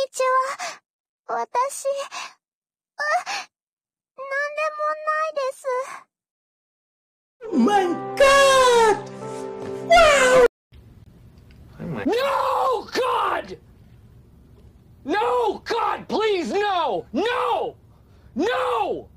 ちは。私、なんでもないです。 My God! Wow! No, God! No, God, please, no! No! No!